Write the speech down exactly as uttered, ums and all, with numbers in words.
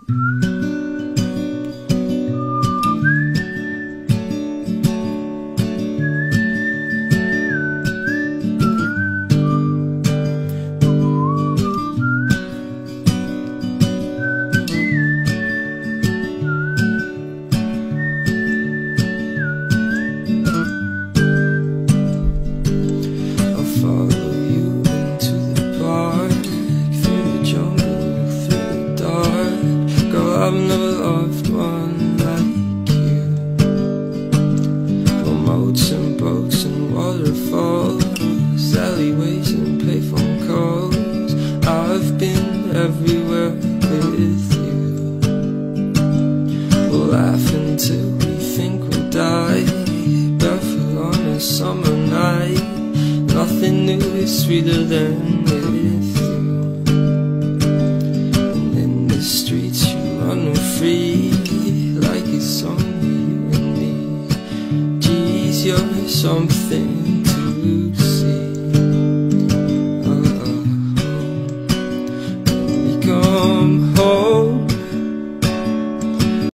I've never loved one like you. For moats and boats and waterfalls, alleyways and payphone calls, I've been everywhere with you. We'll laugh until we think we'll die, barefoot on a summer night. Nothing new is sweeter than with you. And in the streets you running free, like it's only you and me. Geez, you're something to see. Oh, oh. When we come home,